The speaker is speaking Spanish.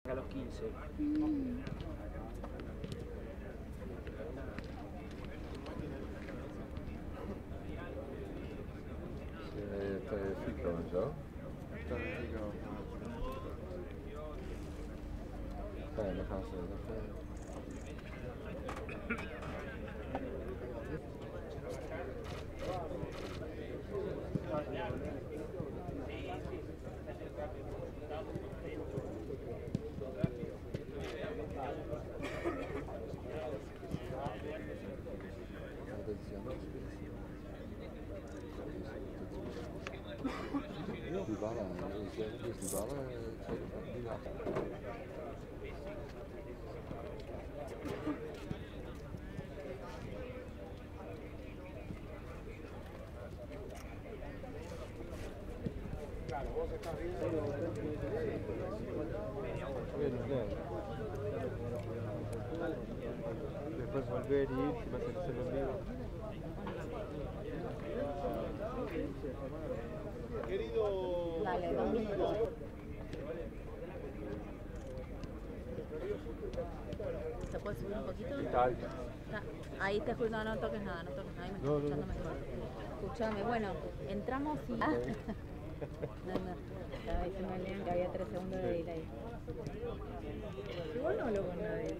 A los 15. Está de FIFA, ¿no? Está de FIFA. Fijn, dan gaan ze nog verder. Die ballen, die ballen, die lachen. Claro, vos estás viendo. Después volver y ir, si vas a hacerlo en vivo. Querido. Dale, 2 minutos. ¿Se puede subir un poquito? Ahí te escucho, no toques nada, no toques nada, ahí me estoy escuchando mejor. Escuchame, bueno, entramos y... Estaba diciendo al León que había 3 segundos de delay. Igual no hablo con nadie.